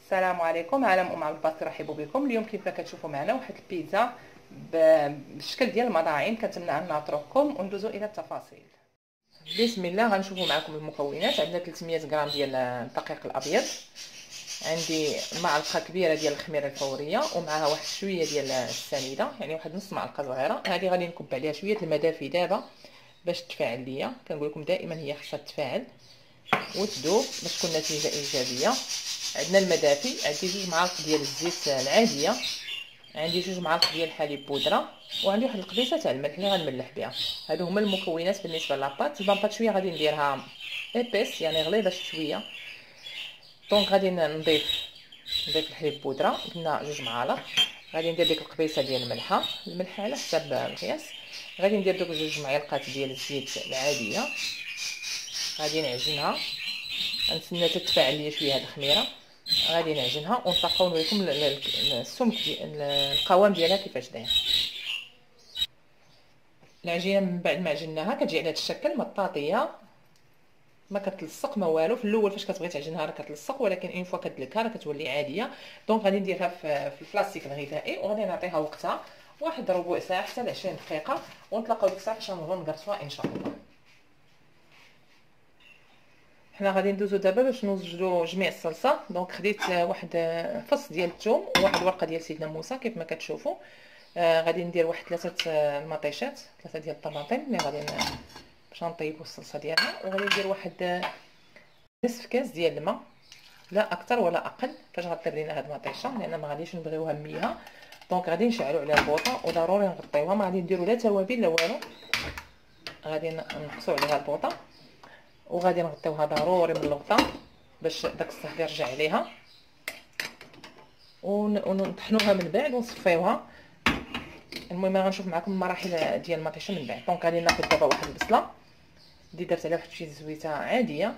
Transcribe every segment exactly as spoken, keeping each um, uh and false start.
السلام عليكم، عالم ام عبد الباسط يرحب بكم. اليوم كيف ما كتشوفوا معنا واحد البيتزا بالشكل ديال المطاعم. كنتمنى ان نترككم وندوزو الى التفاصيل. بسم الله. غنشوفوا معكم المكونات. عندنا ثلاثمية غرام ديال الدقيق الابيض، عندي معلقه كبيره ديال الخميره الفوريه ومعها واحد شويه ديال السنيده، يعني واحد نص معلقه صغيره. هذه غادي نكب عليها شويه الماء دافي دابا باش تفاعل ليا. كنقول لكم دائما هي خاصها تفاعل وتذوب باش تكون نتيجه ايجابيه. عندنا الماء دافي، عندي جوج معالق ديال الزيت العاديه، عندي جوج معالق ديال الحليب بودره، وعندي واحد القبيصه تاع الملح اللي غنملح بها. هادو هما المكونات بالنسبه لاباط. الباط شويه غادي نديرها ايبيس يعني غليظه شويه. دونك غادي نضيف نضيف الحليب بودره، قلنا جوج معالق. غادي ندير ديك القبيصه ديال الملحه، الملح على حسب القياس. غادي ندير دوك جوج معالق ديال الزيت العاديه، غادي نعجنها. غنتسنى تتفاعل ليا شويه هاد الخميره، غادي نعجنها ونطلقوا نوريكم السمك ديال القوام ديالها كيفاش داير. العجينه من بعد ما عجناها كتجي على هذا الشكل مطاطيه، ما كتلصق ما والو. في الاول فاش كتبغي تعجنها راه كتلصق، ولكن اون فوا كدلكها راه كتولي عاديه. دونك غادي نديرها في البلاستيك الغذائي وغادي نعطيها وقتها واحد ربع ساعه حتى ل عشرين دقيقه، ونتلاقاو ديك الساعه باش نبغيو نقرصوها ان شاء الله. حنا غادي ندوزو دابا باش نوجدو جميع الصلصه. دونك خديت واحد فص ديال الثوم وواحد ورقه ديال سيدنا موسى كيف ما كتشوفوا. آه غادي ندير واحد ثلاثه المطيشات، ثلاثه ديال الطماطم اللي غادي باش نطيبوا الصلصه ديالنا. وغادي ندير واحد نصف كاس ديال الماء، لا اكثر ولا اقل فاش غطيب لينا هاد المطيشه، لان ما غاديش نبغيوها ميها. دونك غادي نشعلوا عليها البوطه وضروري نغطيوها، ما غادي نديروا لا توابل لا والو. غادي نقصوا عليها البوطه وغادي نغطيوها ضروري من الغطا باش داك الصهد يرجع عليها، ونطحنوها من بعد ونصفيوها. المهم غنشوف معكم المراحل ديال المطيشه من بعد. دونك غادي ناخذ دابا واحد البصله اللي درت عليها واحد شي زويته عاديه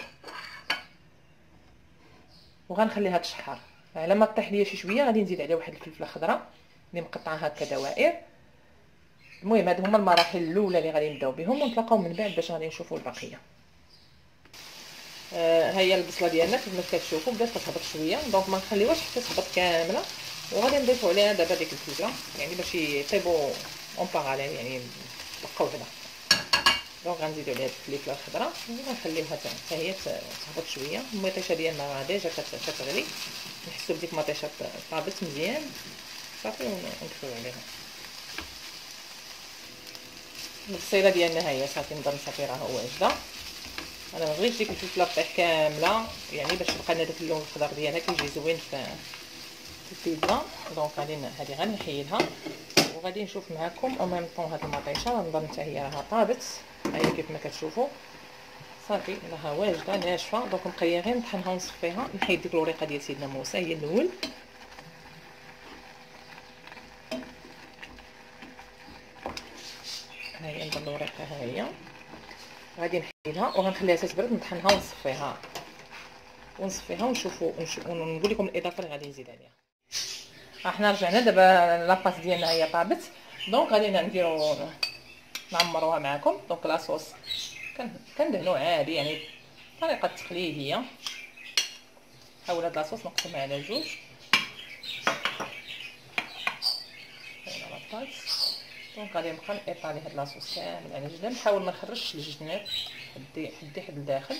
وغنخليها تشحر. على ما طيح ليا شي شويه غادي نزيد عليها واحد الفلفله خضراء اللي مقطعه هكا دوائر. المهم هادو هما المراحل الاولى اللي غادي نبداو بهم، ونتلاقاو من بعد باش غادي نشوفوا البقيه. آه هي البصله ديالنا كيف ما كتشوفوا بدات كتهبط شويه، دونك ما نخليوهاش حتى تهبط كامله. وغادي نضيفوا عليها دابا ديك الفلفله يعني باش يطيبوا اون باراليل، يعني يبقاو هنا. دونك غنزيدوا عليها الفلفله الخضراء ونخليوها حتى هي تهبط شويه. المطيشه ديالنا ديجا كتغلي، نحسوا بديك المطيشه طابت مزيان صافي ونكفيو عليها. البصيله ديالنا هي صافي نظن صافي راه واجده. انا ما بغيتش ديك الفلفله طيح كامله يعني باش تبقى لنا داك اللون الخضر ديالها كيجي زوين في البيتزا. دونك غادي هذه غنحيدها وغادي نشوف معكم او ميم طون هاد المطيشه. نظن حتى هي راها طابت، هي كيف ما كتشوفوا صافي راها واجده ناشفه. دونك بقى غير نطحنها ونصفيها. نحيد ديك الوريقه ديال سيدنا موسى هي الاول. ها هي نظن الوريقه ها هي غادي نحيدها وغنخليها تتبرد نطحنها ونصفيها ونصفيها ونشوفوا ونقول لكم الاضافه اللي غادي نزيد عليها. احنا رجعنا دابا لاباط ديالنا هي طابت. دونك غادي نديرو نعمروها معكم. دونك لاصوص كندهنو عادي يعني طريقه تقليديه. حاول هاد لاصوص نقسمها على جوج. هنا لاباط. دونك غادي نبقى نيطالي هاد لاصوص كامل على جنب. نحاول ما نخرجش الجناب، حدي حدي حد الداخل.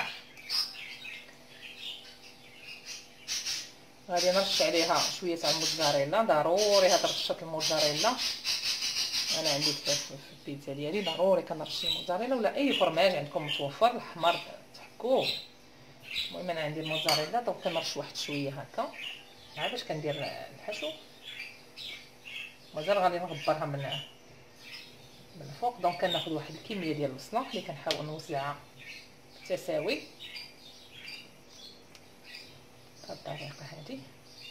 غادي نرش عليها شويه تاع الموزاريلا، ضروري هاد رشه الموزاريلا. انا عندي في البيتزا ديالي ضروري كنرش الموزاريلا ولا اي فرماج عندكم متوفر، الاحمر تحكوه. المهم انا عندي الموزاريلا دونك كنرش واحد شويه هكا عا باش كندير الحشو. مازال غادي نغبرها من من الفوق. دونك كناخذ واحد الكميه ديال البصله اللي كنحاول نوزعها بالتساوي بهذه الطريقه هذه.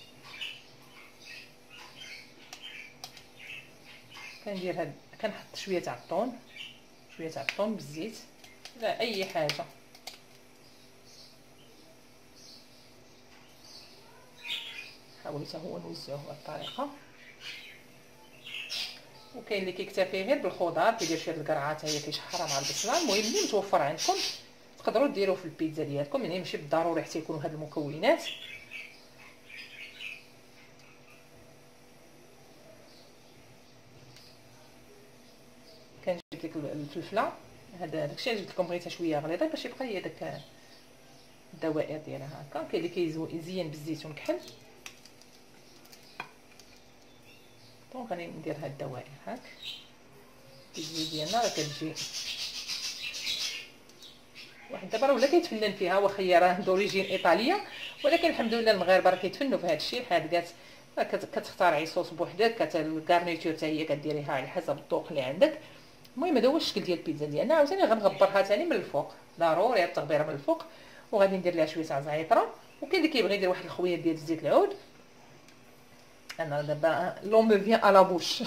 كندير هاد كنحط شويه تاع الطون، شويه تاع الطون بالزيت لا اي حاجه. حاولوا حتى هو نوزعوه بهذه الطريقه. وكاين اللي كيكتفي غير بالخضار كيدير شويه القرعه حتى هي كيشحرها مع البصله. المهم اللي متوفر عندكم تقدروا ديروه في البيتزا ديالكم، يعني ماشي بالضروري حتى يكونوا هاد المكونات. كنجيب لك الفلفله، هذا داكشي اللي جبت لكم بغيتها شويه غليظه باش يبقى هي داك الدوائر ديالها هكا. كاين اللي كيزين بالزيتون كحل، دونك غادي ندير هاد الدوائر هاك. الفيديو ديالنا راه كتجي واحد دابا راه ولا كيتفنن فيها، واخا هي راه دوريجين ايطاليه، ولكن الحمد لله المغاربه راه كيتفنوا في هذا الشيء. بحال كاع كتختارعي صوص بوحدك، كالغارنيتور حتى هي كديريها على حسب الذوق اللي عندك. المهم هذا هو الشكل ديال البيتزا ديالنا. عاوتاني غنغبرها ثاني من الفوق، ضروري التغبيره من الفوق، وغادي ندير ليها شويه تاع زعتره. وكاين اللي كيبغي يدير واحد الخويات ديال زيت العود. انا دابا لون مو فيان ا لا بوش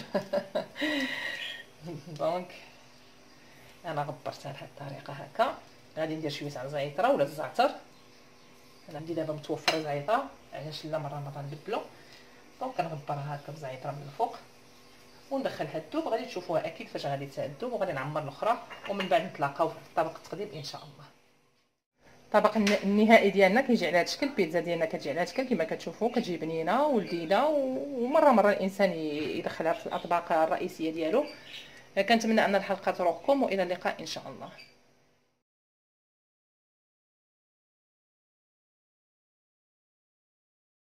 دونك انا غبرتها بهذه الطريقه هكا. غادي ندير شويه تاع الزعتره ولا الزعتر، انا عندي دابا متوفره زعتره، علاش لا مره مره نبدلو. دونك كنغبرها هكا بزعتره من الفوق وندخلها الذوب. غادي تشوفوها اكيد فاش غادي تذوب، وغادي نعمر الاخرى ومن بعد نتلاقاو في الطبق التقديم ان شاء الله. الطبق النهائي ديالنا كيجي على هذا الشكل. البيتزا ديالنا كتجي على هذا الشكل كما كتشوفوا، كتجي بنينه ولذيذه، ومره مره الانسان يدخلها في الاطباق الرئيسيه ديالو. كنتمنى ان الحلقه تروقكم، والى اللقاء ان شاء الله.